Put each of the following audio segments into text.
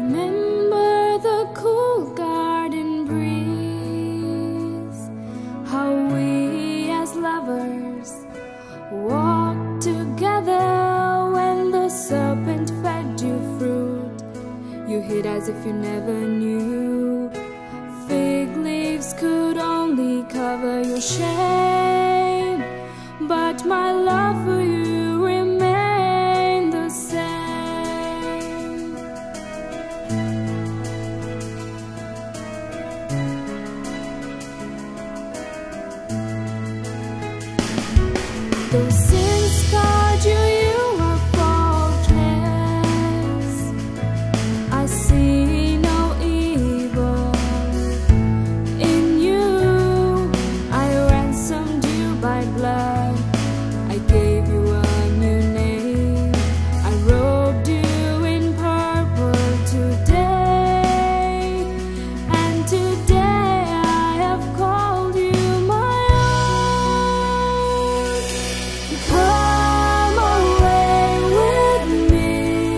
remember the cool garden breeze, how we as lovers walked together when the serpent fed you fruit. You hid as if you never knew. Fig leaves could only cover your shame, but my love for you remained the same. Though sin scarred you, you are faultless. I see no evil in you. I ransomed you by blood. I gave you a new name. I robed you in purple today. And today I have called you my own. Come away with me.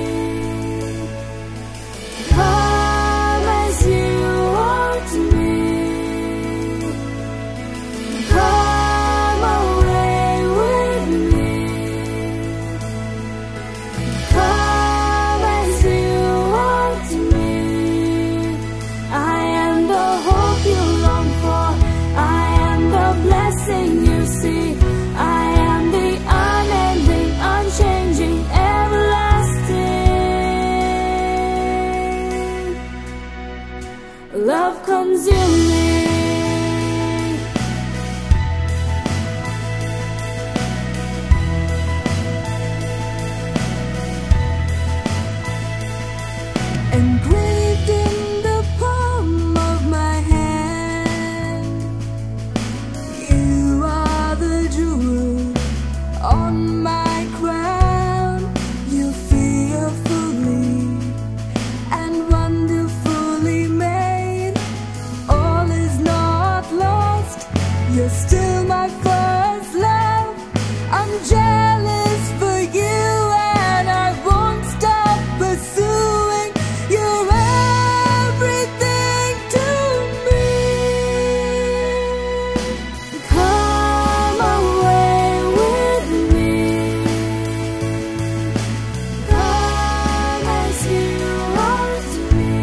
Come as you want me. Come away with me. Come as you want me. I am the hope you long for. I am the blessing you seek. I am the unending, unchanging, everlasting, love consuming. Engraved in the palm of my hand, you are the jewel on my crown. You fearfully and wonderfully made. All is not lost. You're still my first love. I'm jealous for you and I won't stop pursuing. You're everything to me. Come away with me. Come as you want me.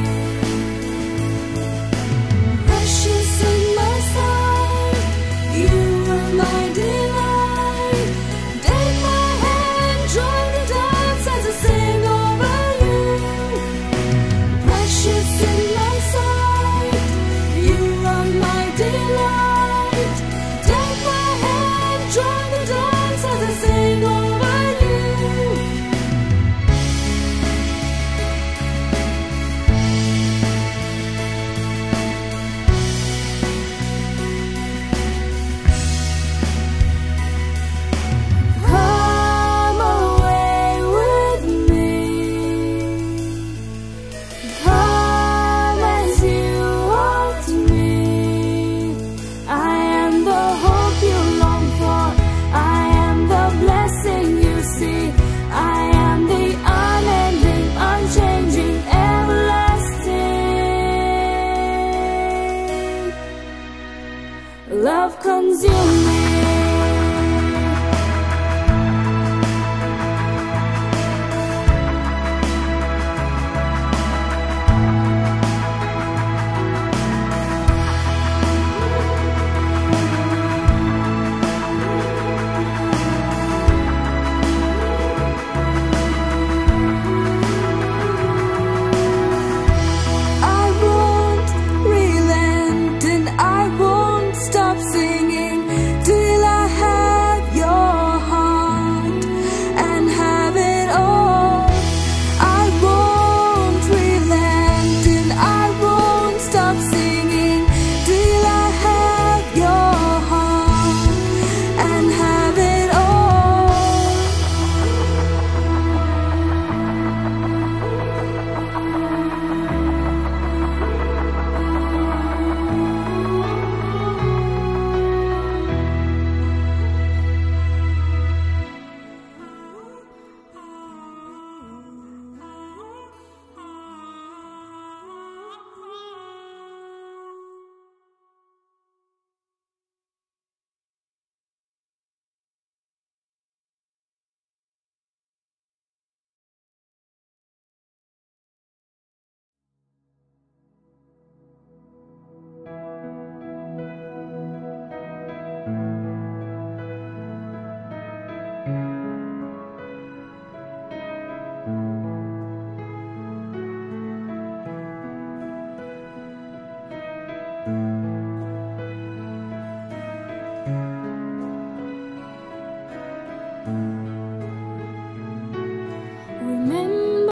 Precious in my sight, you are my delight. Take my hand, join the dance as I sing over you. Precious in my sight, you are my delight. Take my hand, join the dance as I sing over you. Come away with me. Come as you want me. I am the hope you long for. I am the blessing you seek. I am the unending, unchanging, everlasting, love consuming.